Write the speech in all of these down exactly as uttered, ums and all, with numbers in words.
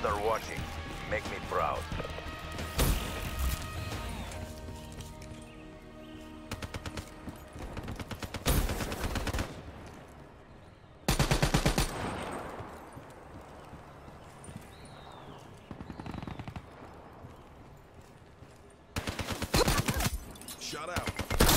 are watching. Make me proud. Shut out.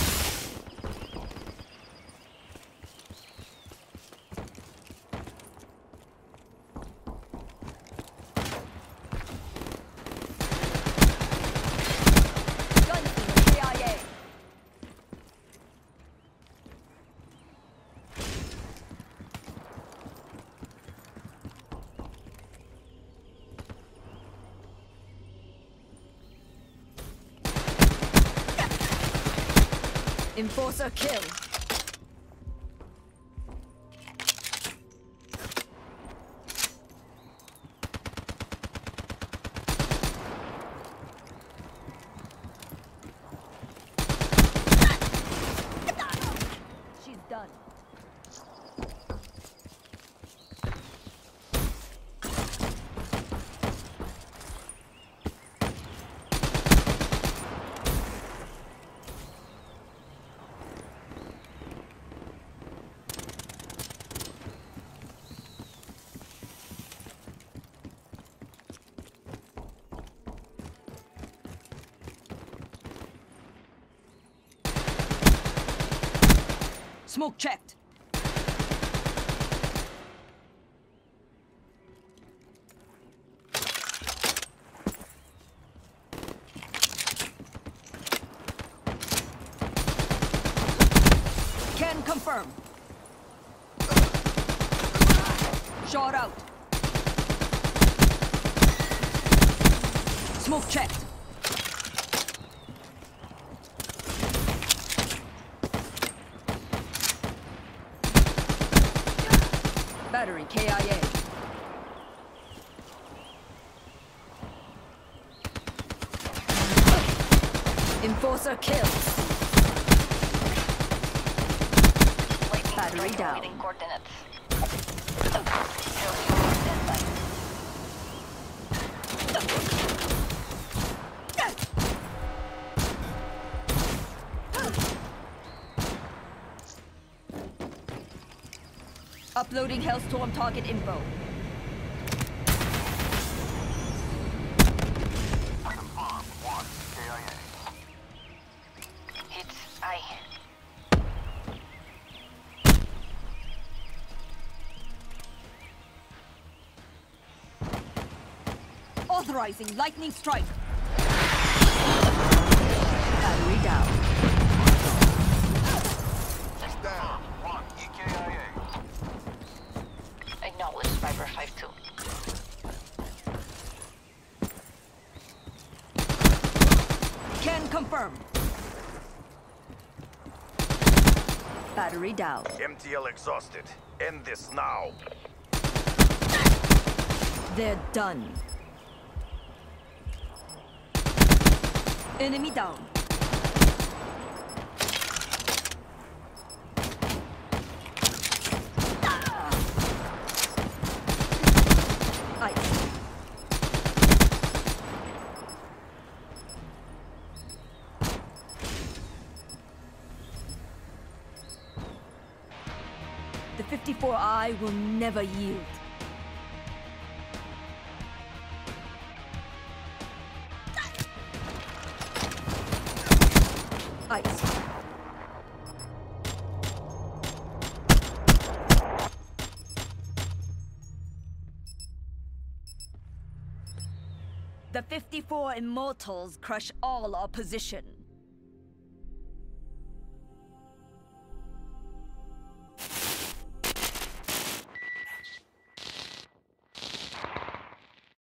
Enforcer kill. She's done. Smoke checked. Can confirm. Shot out. Smoke checked. Battery K I A. Enforcer kills. Battery down. Coordinates. Uploading Hellstorm target info. Confirm. One. K I A. It's I. Authorizing lightning strike. Battery down. Down. One. E K I A. Acknowledged, Viper five two. Can confirm. Battery down. M T L exhausted. End this now. They're done. Enemy down. Ice. The fifty-four I will never yield. Ice. The fifty-four Immortals crush all opposition.